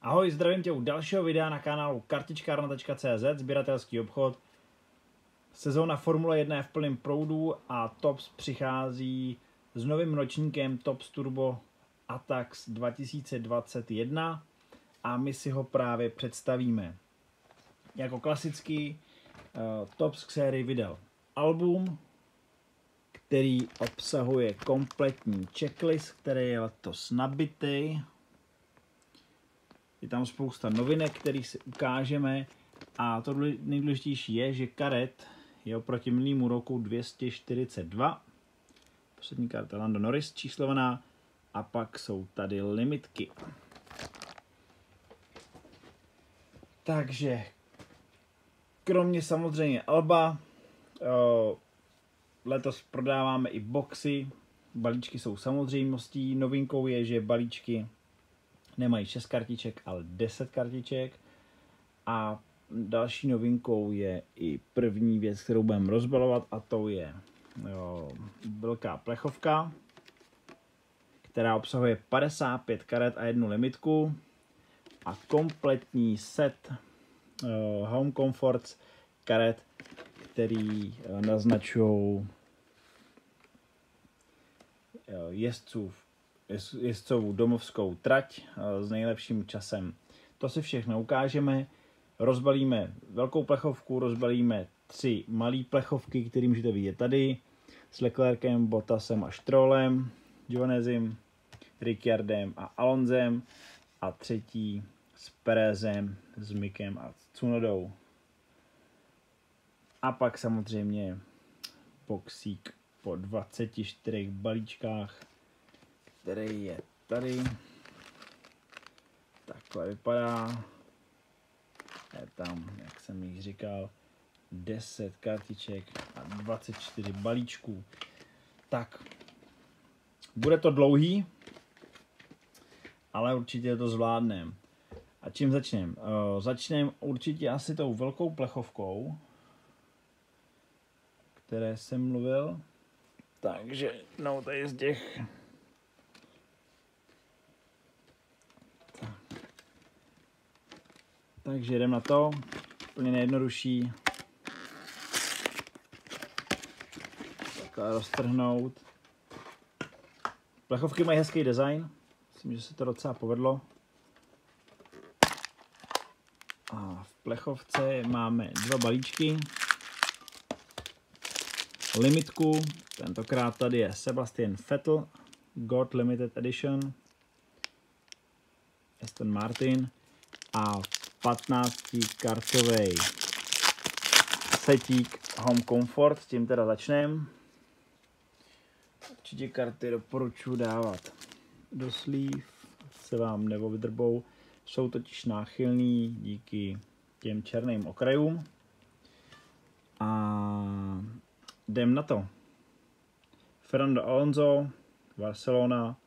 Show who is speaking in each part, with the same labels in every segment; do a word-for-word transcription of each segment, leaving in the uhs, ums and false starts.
Speaker 1: Ahoj, zdravím tě u dalšího videa na kanálu kartičkárna tečka cé zet, sběratelský obchod. Sezóna Formule jedna je v plném proudu a Topps přichází s novým ročníkem Topps Turbo Atax dva tisíce dvacet jedna a my si ho právě představíme. Jako klasický uh, Topps k sérii vydal album, který obsahuje kompletní checklist, který je letos nabitý. Je tam spousta novinek, kterých si ukážeme, a to nejdůležitější je, že karet je oproti minulému roku dvě stě čtyřicet dva. Poslední karta Lando Norris číslovaná a pak jsou tady limitky. Takže kromě samozřejmě alba, letos prodáváme i boxy. Balíčky jsou samozřejmostí. Novinkou je, že balíčky nemají šest kartiček, ale deset kartiček. A další novinkou je i první věc, kterou budeme rozbalovat, a to je jo, velká plechovka, která obsahuje padesát pět karet a jednu limitku a kompletní set uh, Home Comforts karet, který uh, naznačují jezdců jezdcovou domovskou trať s nejlepším časem. To si všechno ukážeme. Rozbalíme velkou plechovku, rozbalíme tři malé plechovky, které můžete vidět tady, s Leclerkem, Bottasem a Strollem, Giovinazem, Ricciardem a Alonsem, a třetí s Perezem, s Mikem a Tsunodou. A pak samozřejmě boxík po dvaceti čtyřech balíčkách, který je tady. Takhle vypadá. Je tam, jak jsem již říkal, deset kartiček a dvacet čtyři balíčků. Tak, bude to dlouhý, ale určitě to zvládneme. A čím začneme? Uh, začneme určitě asi tou velkou plechovkou, které jsem mluvil. Takže, no, tady z těch Takže jdem na to, úplně nejjednodušší. Takhle roztrhnout. Plechovky mají hezký design, myslím, že se to docela povedlo. A v plechovce máme dva balíčky. Limitku, tentokrát tady je Sebastian Vettel God Limited Edition, Aston Martin, a patnáctikartový setík Home Comfort, s tím teda začneme. Určitě karty doporučuji dávat do sleeve, se vám nebo vydrbou, jsou totiž náchylný díky těm černým okrajům. A jdem na to. Fernando Alonso, Barcelona,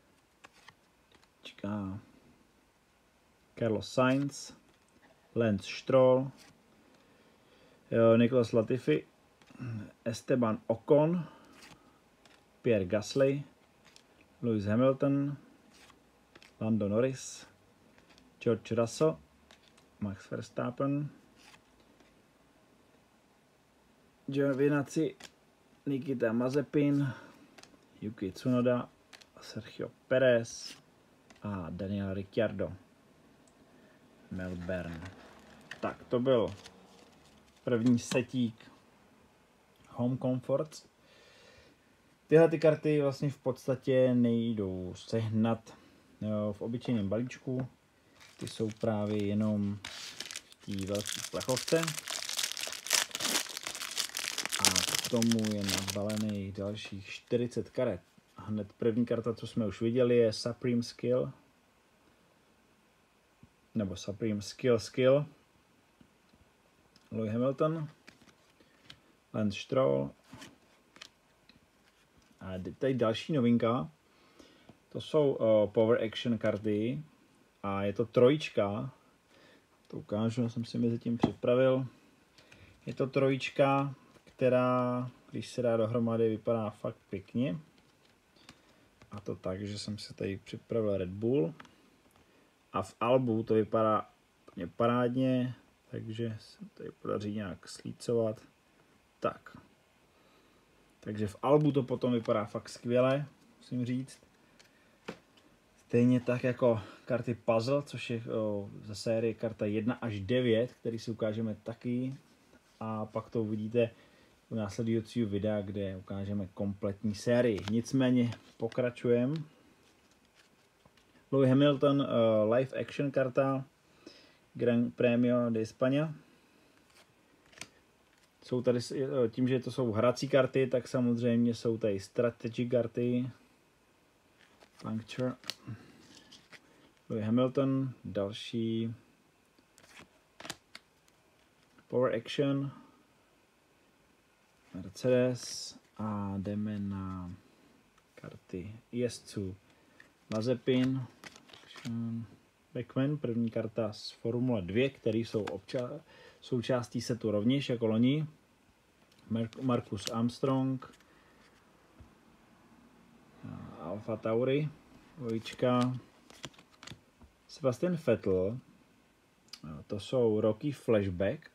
Speaker 1: čeká Carlos Sainz, Lance Stroll, Nicolas Latifi, Esteban Ocon, Pierre Gasly, Lewis Hamilton, Lando Norris, George Russell, Max Verstappen, Giovinazzi, Nikita Mazepin, Yuki Tsunoda, Sergio Perez a Daniel Ricciardo. Melbourne. Tak, to byl první setík Home Comforts. Tyhle ty karty vlastně v podstatě nejdou sehnat jo, v obyčejném balíčku. Ty jsou právě jenom v té velké plechovce. A k tomu je nabalených dalších čtyřicet karet. Hned první karta, co jsme už viděli, je Supreme Skill. Nebo Supreme Skill Skill. Lewis Hamilton, Lance Stroll. A tady další novinka. To jsou uh, Power Action karty. A je to trojička. To ukážu, jsem si mezi tím připravil. Je to trojička, která, když se dá dohromady, vypadá fakt pěkně. A to tak, že jsem si tady připravil Red Bull, A v albu to vypadá úplně parádně, takže se tady podaří nějak slícovat. Tak. Takže v albu to potom vypadá fakt skvěle, musím říct. Stejně tak jako karty Puzzle, což je o, ze série karta jedna až devět, který si ukážeme taky. A pak to uvidíte u následujícího videa, kde ukážeme kompletní sérii. Nicméně pokračujeme. Lewis Hamilton uh, live action karta Gran Premio de España. Jsou tady, tím, že to jsou hrací karty, tak samozřejmě jsou tady strategy karty. Puncture. Lewis Hamilton, další Power Action, Mercedes a jdeme na karty jezdců. Mazepin, Beckman, první karta z Formule dva, které jsou obča- součástí setu rovněž jako loni. Marcus Armstrong, Alfa Tauri, dvojička, Sebastian Vettel, to jsou roky Flashback.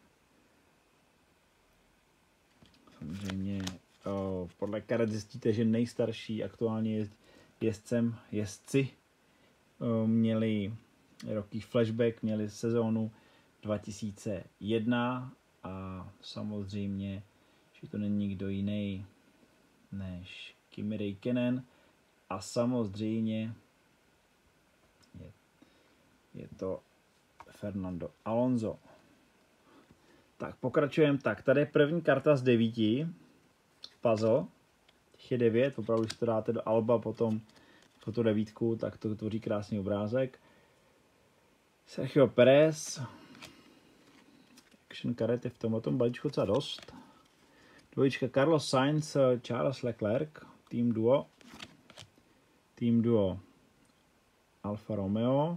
Speaker 1: Samozřejmě o, podle karet zjistíte, že nejstarší aktuálně jezd, jezdcem, jezdci o, měli roky Flashback, měli sezónu dva tisíce jedna a samozřejmě, že to není nikdo jiný než Kimi Räikkönen a samozřejmě je, je to Fernando Alonso. Tak pokračujeme. Tak, tady je první karta z devíti. Puzzle. Těch je devět. Opravdu, když to dáte do alba potom jako tu devítku, tak to tvoří krásný obrázek. Sergio Perez. Action karet je v tomhle balíčku docela dost. Dvojička Carlos Sainz, Charles Leclerc. Tým duo. Tým duo Alfa Romeo.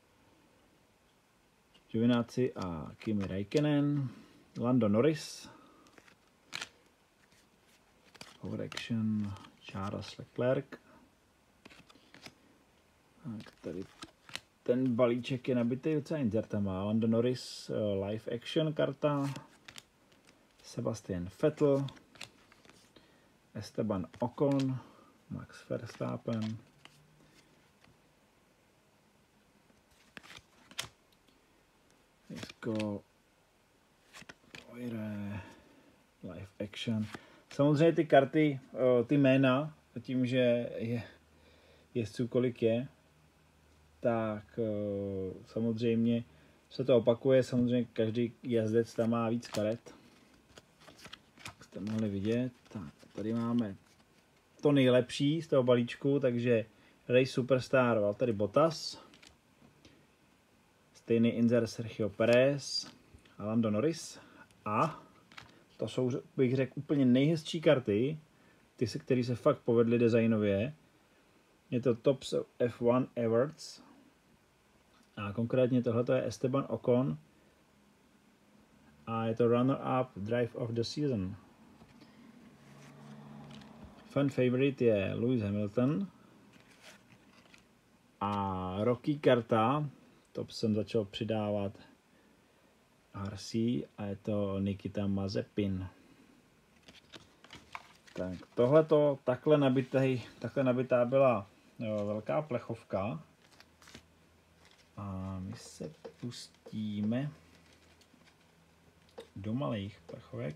Speaker 1: Giovinazzi a Kimi Räikkönen. Lando Norris. Power Action Charles Leclerc. Tak tady ten balíček je nabitý docela inzertama. Lando Norris Live Action karta. Sebastian Vettel. Esteban Ocon. Max Verstappen. Jako live action. Samozřejmě ty karty, ty jména, tím, že je jezdců kolik je, tak samozřejmě se to opakuje. Samozřejmě každý jezdec tam má víc karet. Jak jste mohli vidět. Tak, tady máme to nejlepší z toho balíčku, takže Race Superstar Valtteri Bottas. Stejný inzer Sergio Perez a Lando Norris. A to jsou, bych řekl, úplně nejhezčí karty, ty, se, které se fakt povedly designově. Je to Tops F one Awards. A konkrétně tohle je Esteban Ocon. A je to runner-up Drive of the Season. Fan favorite je Lewis Hamilton. A Rocky karta, to jsem začal přidávat R C a je to Nikita Mazepin. Tak tohleto, takhle nabitý, takhle nabitá byla jo, velká plechovka. A my se pustíme do malých plechovek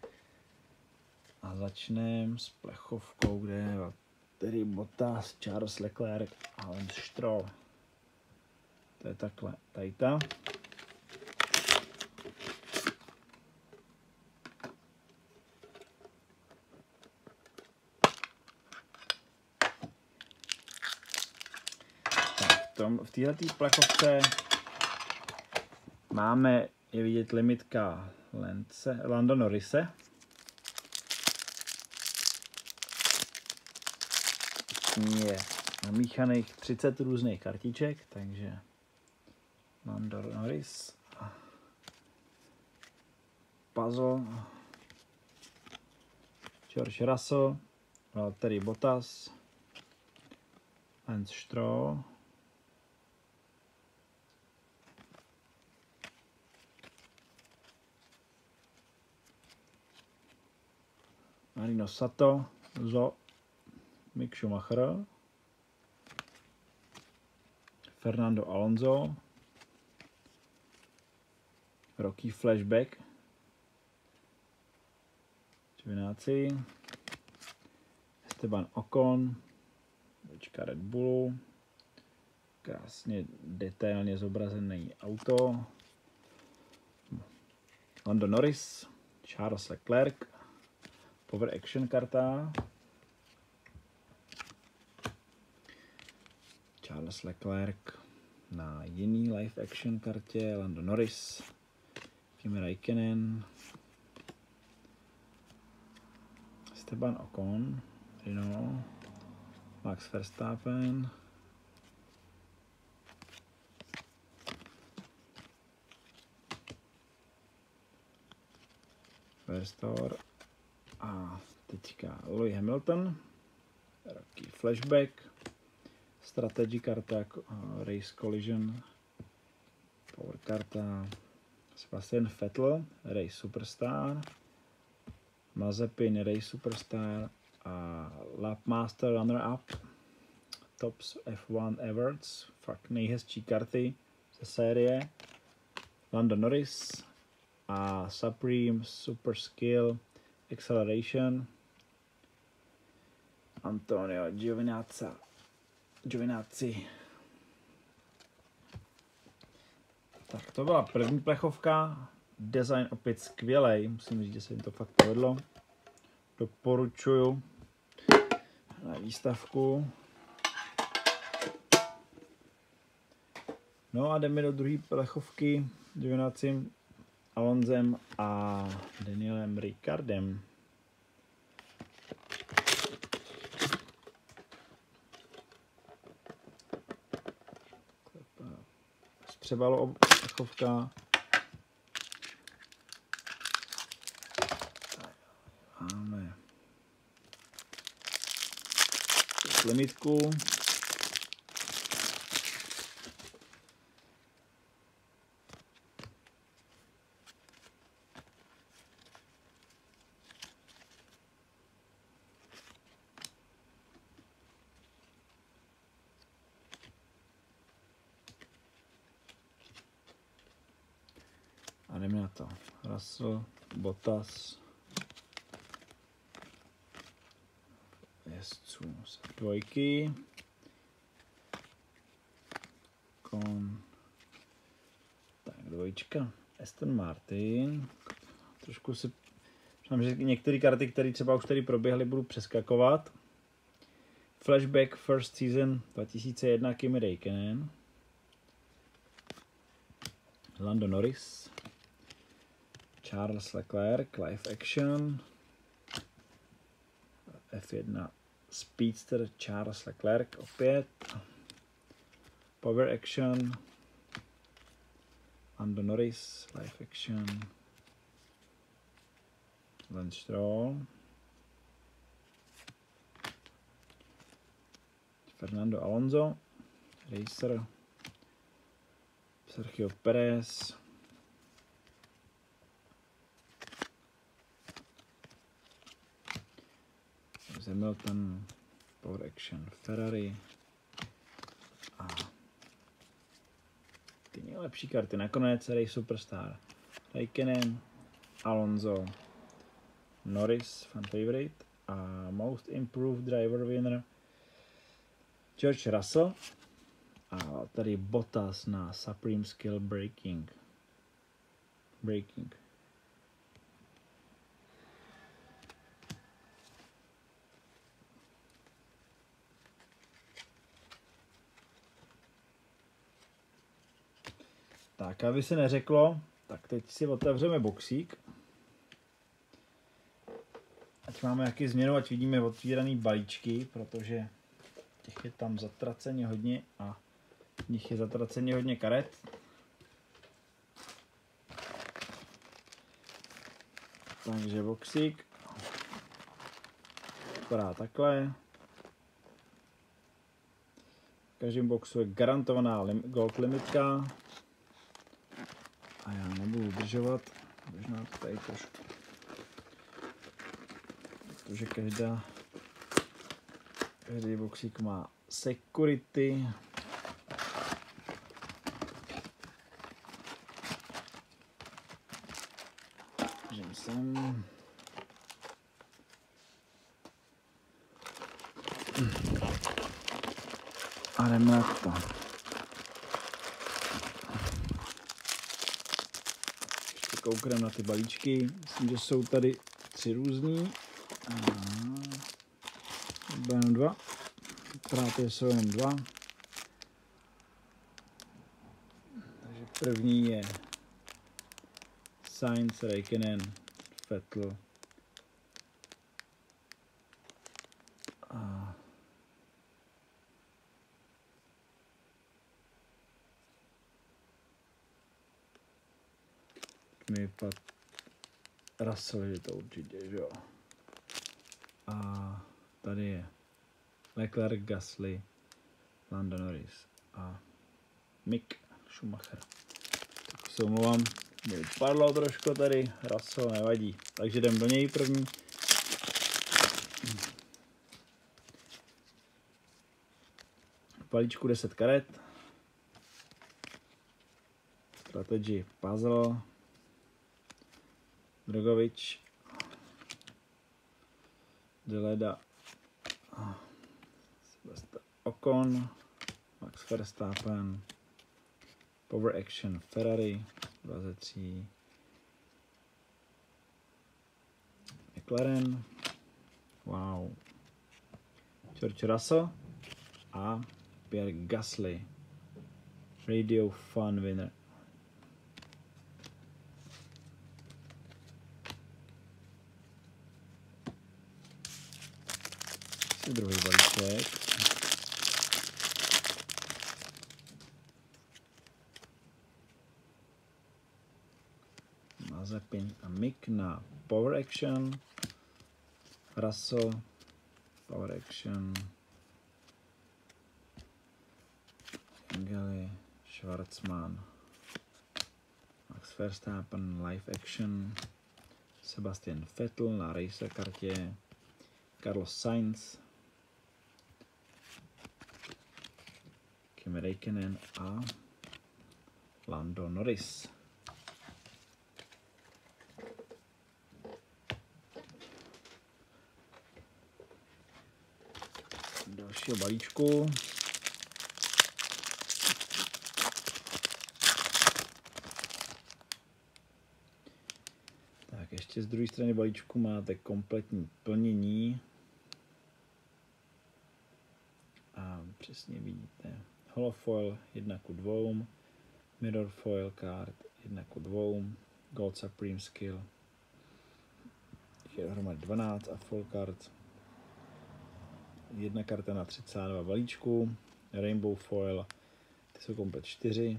Speaker 1: a začneme s plechovkou, kde je Valtteri Bottas, Charles Leclerc a Lance Stroll. To je takhle, tady ta. V této plechovce máme, je vidět limitka Lance, Lando Norrise. Je namíchaných třicet různých kartiček, takže Lando Norris, Puzzle, George Russell, Valtteri Bottas, Lance Stroll, Marino Sato, Zo, Mick Schumacher, Fernando Alonso, Rocky Flashback, Giovinazzi, Esteban Ocon, Večka Red Bullu, krásně detailně zobrazený auto, Lando Norris, Charles Leclerc, Power Action karta, Charles Leclerc na jiný live action kartě, Lando Norris, Kimi Räikkönen, Esteban Ocon, Renault, Max Verstappen, Verstappen a teďka Lewis Hamilton, Rocky Flashback, Strategy karta, Race Collision, Power karta, Sebastian Vettel, Race Superstar, Mazepin, Race Superstar a Lapmaster Runner-Up, Tops F one Awards, fakt nejhezčí karty ze série, Lando Norris a Supreme Super Skill Acceleration, Antonio Giovinazzi. Giovinazzi. Tak to byla první plechovka. Design opět skvělej. Musím říct, že se jim to fakt povedlo. Doporučuju na výstavku. No a jdeme do druhé plechovky. Giovinazzi, Alonsem a Danielem Ricciardem. Přebalo plechovka. Máme limitku. A jdeme na to. Russell, Bottas, jezdců z dvojky, kon, tak dvojčka, Aston Martin, trošku si, myslím, že některé karty, které třeba už tady proběhly, budu přeskakovat. Flashback First Season dva tisíce jedna Kimi Räikkönen, Lando Norris, Charles Leclerc, Live Action, F jedna Speedster Charles Leclerc opět, Power Action, Lando Norris, Live Action, Lance Stroll, Fernando Alonso, Racer, Sergio Perez, Hamilton, Power Action Ferrari a ty nejlepší karty. Nakonec Race Superstar Räikkönen, Alonso, Norris, fan favorite a Most Improved Driver Winner George Russell a tady Bottas na Supreme Skill Braking. Braking. Tak, aby se neřeklo, tak teď si otevřeme boxík. Ať máme jaký změnu, ať vidíme otvíraný balíčky, protože těch je tam zatraceně hodně a v nich je zatraceně hodně karet. Takže boxík vypadá takhle. V každém boxu je garantovaná lim- gold limitka. A já nebudu udržovat, možná to tady trošku protože každá, každý boxík má security. Můžeme sem. A jdeme na to. Ještě koukneme na ty balíčky. Myslím, že jsou tady tři různý. Bylo jenom dva. Právě jsou jenom dva. Takže první je Sainz, Räikkönen, Vettel. A mi vypadá Russell, je to určitě, že jo. A tady je Leclerc, Gasly, Lando Norris a Mick Schumacher. Tak se omlouvám, mě vypadlo trošku tady, Russell nevadí. Takže jdem do něj první. V balíčku deset karet. Strategy Puzzle. Drogovič. Deleda. Ocon, Max Verstappen, Power Action Ferrari, dva ze tří, McLaren, wow, George Russell a Pierre Gasly, Radio Fun winner. Druhý balíček. Mazepin a Mick na Power Action. Russell, Power Action. Engeli, Schwarzman. Max Verstappen, Live Action. Sebastian Vettel na racer kartě. Carlos Sainz. Kimi Räikkönen a Lando Norris. Dalšího balíčku. Tak ještě z druhé strany balíčku máte kompletní plnění. A přesně vidíte holofoil jedna ku dvou, mirror foil card jedna ku dvou, gold supreme skill je dohromady dvanáct a full card. Jedna karta na třicet dva balíčků, rainbow foil, ty jsou komplet čtyři,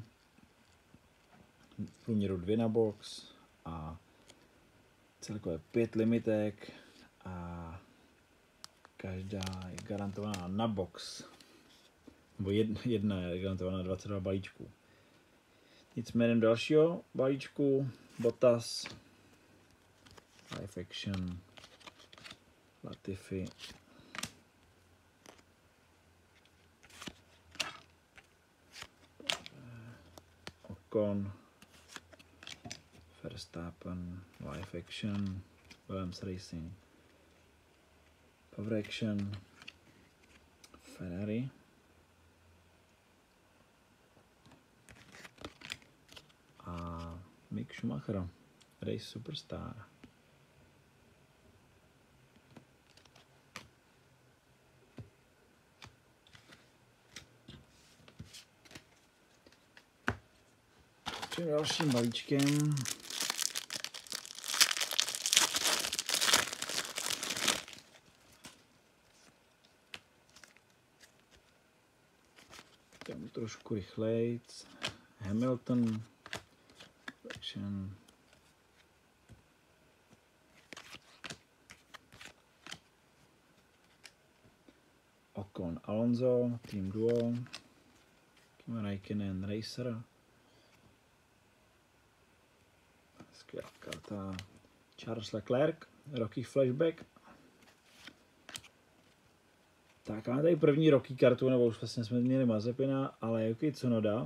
Speaker 1: v průměru dvě na box a celkově pět limitek a každá je garantovaná na box. Nebo jedna, jedna je garantovaná na dvacet dva balíčků. Nicméně dalšího balíčku Bottas, Live Action, Latifi, Ocon, Verstappen, Live Action, Williams Racing, Power Action, Ferrari a Mick Schumacher, Race Superstar. Tím dalším balíčkem tam trošku rychlejc. Hamilton, Action, Ocon, Alonso, Team Duo, Kimi Räikkönen, Racer, skvělá karta, Charles Leclerc, Rocky Flashback, Tak máme tady první Rocky kartu, nebo už vlastně jsme měli Mazepina, ale Yuki Tsunoda.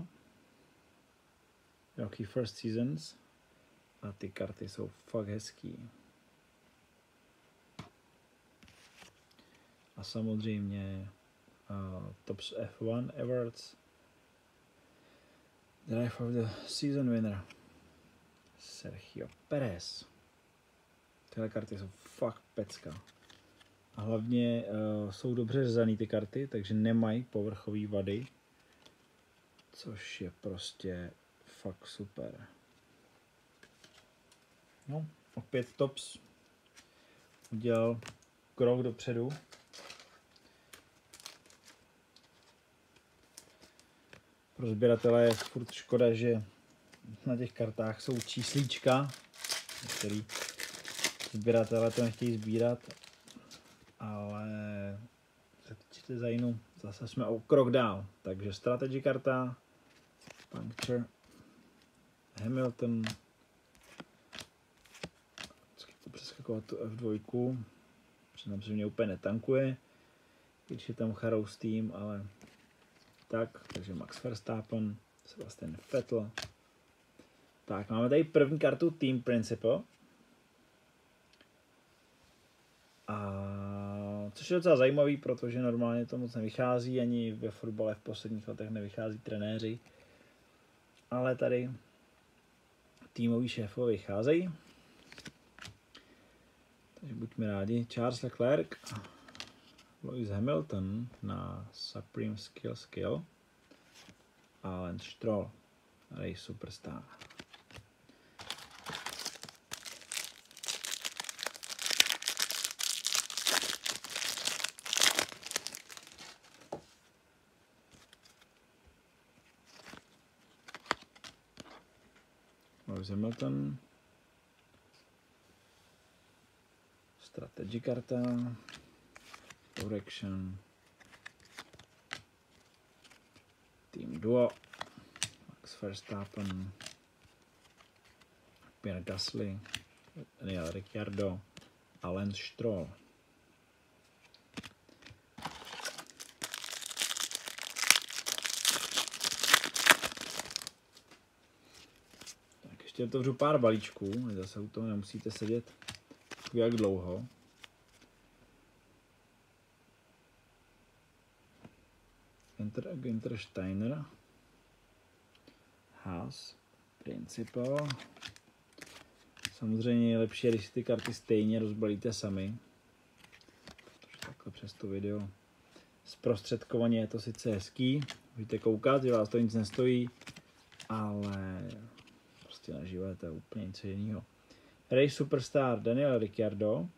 Speaker 1: Rocky First Seasons. A ty karty jsou fakt hezký. A samozřejmě uh, Tops F one Awards. Drive of the Season winner. Sergio Perez. Tyhle karty jsou fakt pecka. A hlavně uh, jsou dobře řezaný ty karty, takže nemají povrchové vady. Což je prostě fakt super. No, opět Tops udělal krok dopředu. Pro sběratele je furt škoda, že na těch kartách jsou číslíčka, který sběratele to nechtějí sbírat, ale se za jinou zase jsme o krok dál. Takže strategy karta, Puncture, Hamilton, přeskakovat tu F dva, přiznám se, že mě úplně netankuje, když je tam Charous tým, ale tak, takže Max Verstappen, Sebastian Vettel. Tak, máme tady první kartu Team Principal. A což je docela zajímavý, protože normálně to moc nevychází, ani ve fotbale v posledních letech nevychází trenéři. Ale tady týmoví šéfové vycházejí. Takže buďme rádi. Charles Leclerc, Lewis Hamilton na Supreme Skill Skill a Lance Stroll, Race Superstar. Lewis Hamilton, strategy karta, Direction, Team Duo, Max Verstappen, Pierre Gasly, Daniel Ricciardo a Lance Stroll. Tak ještě otevřu pár balíčků, zase u toho nemusíte sedět jak dlouho. Günther, Günther Steiner, Haas, Principal. Samozřejmě je lepší, když si ty karty stejně rozbalíte sami. Protože takhle přes to video zprostředkovaně je to sice hezký. Můžete koukat, že vás to nic nestojí, ale prostě naživo je to úplně něco jiného. Race Superstar Daniel Ricciardo.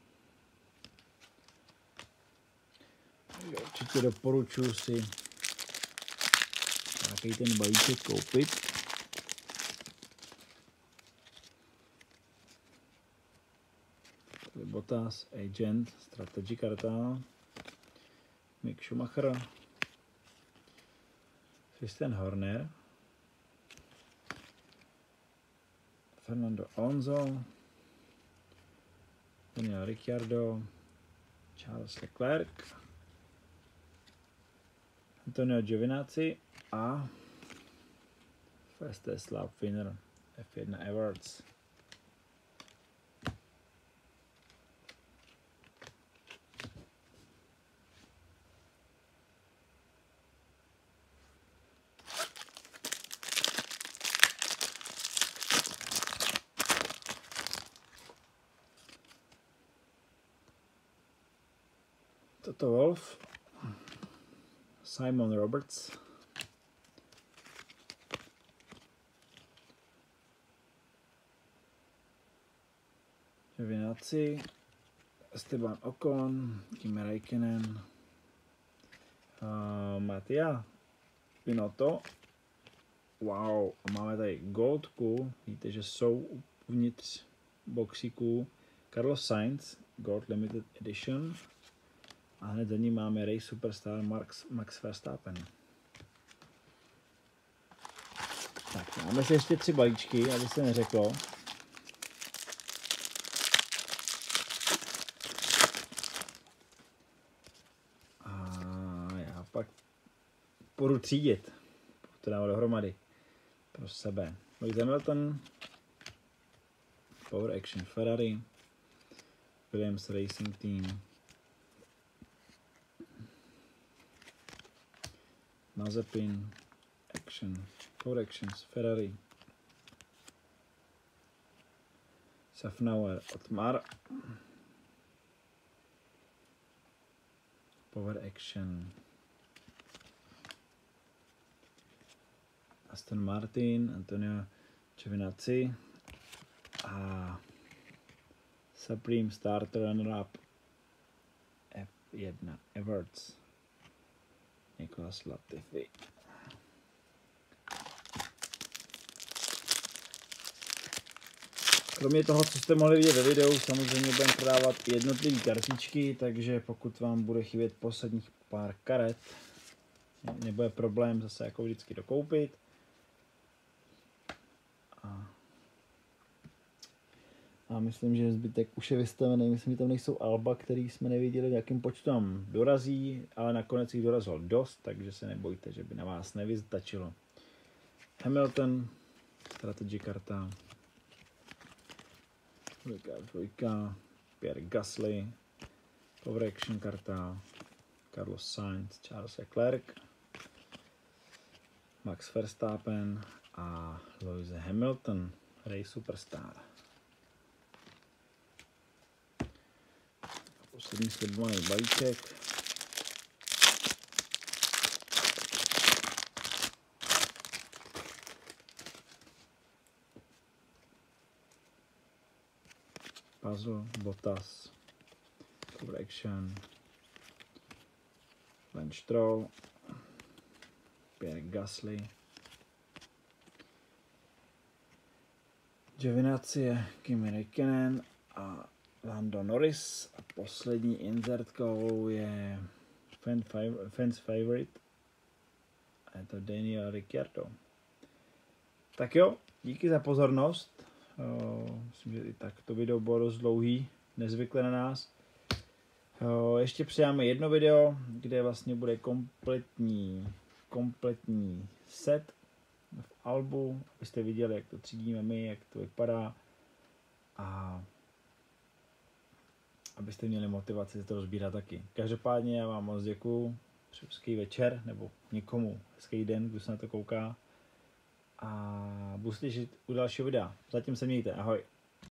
Speaker 1: Určitě doporučuji si nějaký ten balíček koupit. Tady Bottas, Agent, strategy karta. Mick Schumacher. Christian Horner. Fernando Alonso. Daniel Ricciardo. Charles Leclerc. Antonio Giovinazzi a Fastest Lap Winner F one Awards. Toto Wolff, Simon Roberts, Giovinazzi, Esteban Ocon, Kimi Räikkönen, uh, Mattia Binotto. Wow, a máme tady Goldku, víte, že jsou uvnitř boxíků. Carlos Sainz, Gold Limited Edition. A hned za ním máme Race Superstar Max, Max Verstappen. Tak, máme si ještě tři balíčky, aby se neřeklo. A furt třídit. To dává dohromady. Pro sebe. Lewis Hamilton. Power Action Ferrari. Williams Racing Team. Mazepin. Action. Power Actions Ferrari. Safnauer Otmar. Power Action. Aston Martin, Antonio Giovinazzi a Supreme Starter Runner-up F jedna Everts Nicolas Latifi. Kromě toho, co jste mohli vidět ve videu, samozřejmě budeme prodávat jednotlivé kartičky, takže pokud vám bude chybět posledních pár karet, nebude problém zase jako vždycky dokoupit. A, a myslím, že zbytek už je vystavený. Myslím, že tam nejsou alba, který jsme neviděli, v jakém počtu tam dorazí, ale nakonec jich dorazilo dost, takže se nebojte, že by na vás nevystačilo. Hamilton, strategy karta. Dvojka, Pierre Gasly, Power Action karta, Carlos Sainz, Charles Leclerc, Max Verstappen a Lewis Hamilton, Race Superstar. Poslední slibovaný balíček. Puzzle, Bottas, Power Action, Lance Stroll, Pierre Gasly, Giovinazzi, Kimi Räikkönen a Lando Norris. A poslední insertkou je fan fav- Fans Favorite a je to Daniel Ricciardo. Tak jo, díky za pozornost. Uh, myslím, že i tak to video bylo dost dlouhý, nezvykle na nás. Uh, ještě přidáme jedno video, kde vlastně bude kompletní, kompletní set v albu, abyste viděli, jak to třídíme my, jak to vypadá a abyste měli motivaci to rozbírat taky. Každopádně já vám moc děkuju, přeju hezký večer, nebo někomu hezký den, kdo se na to kouká. A budu se těšit u dalšího videa. Zatím se mějte, ahoj.